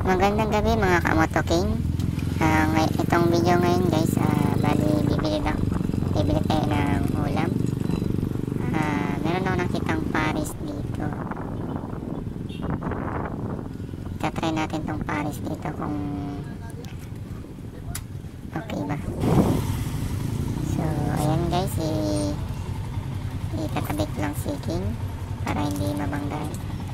Magandang gabi mga kamoto king. Itong video ngayon guys, bali bibili tayo ng ulam. Meron ako nakitang Paris dito. Tatry natin tong Paris dito kung okay ba. So ayan guys, itatabik lang si King para hindi mabanggaan.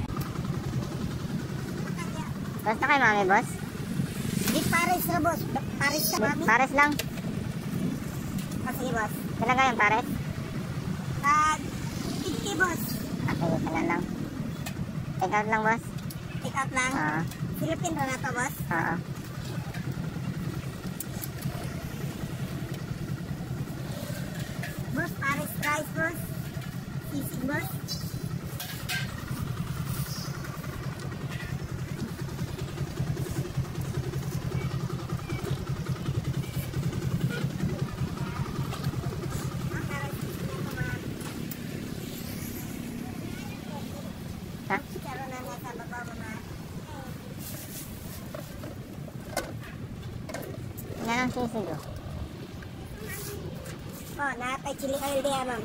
Boss na kayo mami, boss? Di Paris na boss. Paris na mami. Pares lang. Sige boss. Kailan kayo pares? 50 boss. Okay, kailan lang. Take out lang, boss? Take out lang. Philippine na to boss. Oo. Boss, Paris rice boss. Sisig boss. Yan ang sisig, oh. Oh, nakapay chili oil diya ma'am.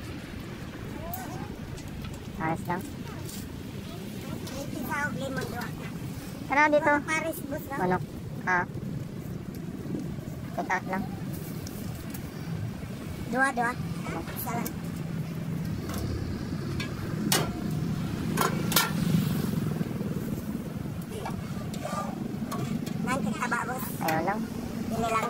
Pares lang. May tisahog lemon doon. Ano dito? Paris boss lang. Manok. Take out lang. Dua. Isa lang. Nanti taba boss. Ayaw lang. Pili lang.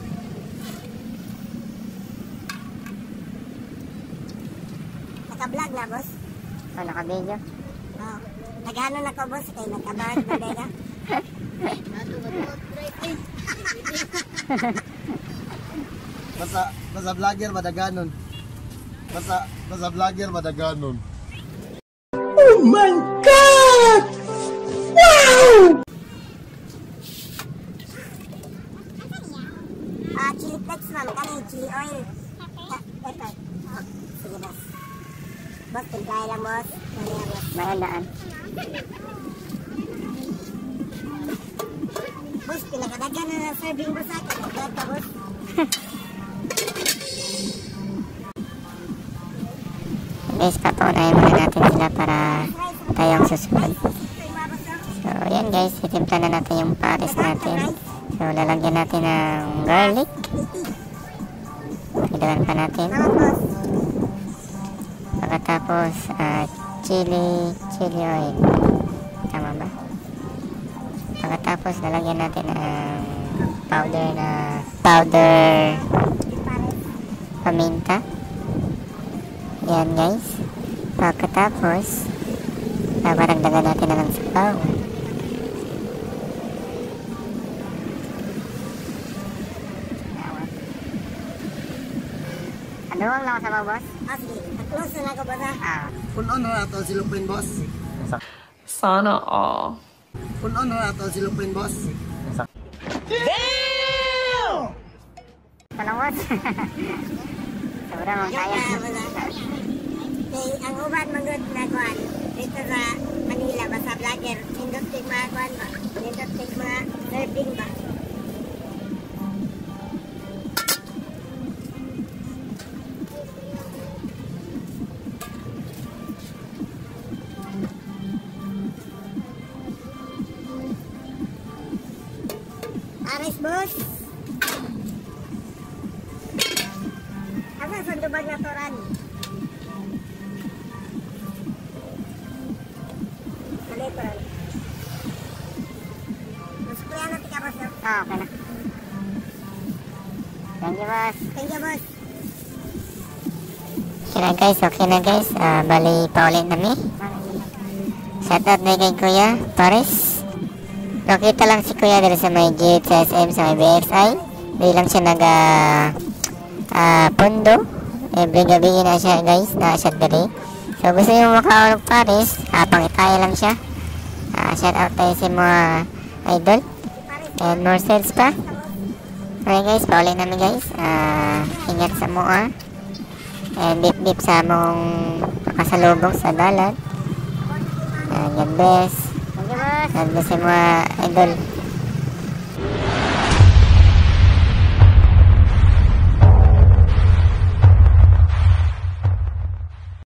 Naka-vlog na boss. Naka-video. Oh. Nagano na ko boss kay nagka-vlog na dega. Basta vlogger madaganon. Basta vlogger madaganon. Oh my God! Wow! Chili flakes ma'am, kani chili oil. Ito. Oh, sige boss. Boss, timpay lang boss. Mamaya boss. Mahandaan. Boss, pinakadagan na ng serving boss akin. Ito boss. Guys, papaunahin muna natin sila para tayo ang susunod. So, ayan guys, itimpla na natin yung Paris natin. So, lalagyan natin ng garlic. Pidagan pa natin. Pagkatapos, chili oil. Tama ba? Pagkatapos, lalagyan natin ng powder paminta. Yan guys. Pagkatapos, paragdagan natin na lang sabaw. Aduang lang sabaw, boss? Sige. Close na ako boss ha. Puno no ato silupin boss. Sana all. Puno no ato silupin boss. Damn! Tanong, boss. Sobrang ang kaya. Ang uban magod na kuan dito sa Manila basta vlogger nindot tig mga kuan ba nindot tig mga serving ba Aris boss asa sundubag na toran Okay na. Thank you, boss. Thank you, boss. Okay na guys. Bali, paulit namin. Shoutout na kay Kuya Paris. Nakita lang si Kuya dito sa may gate sa SM sa may BXI. Hindi lang siya pondo. Every gabi na siya guys. Na siya dali. So gusto nyo makaulog Paris. Pangitaya lang siya. Shoutout tayo sa mga idol. And more sales pa. Okay guys, paulit namin guys. Ingat sa mua. And dip sa among makasalubong sa dalan. God bless. Thank you, boss. God bless sa mga idol.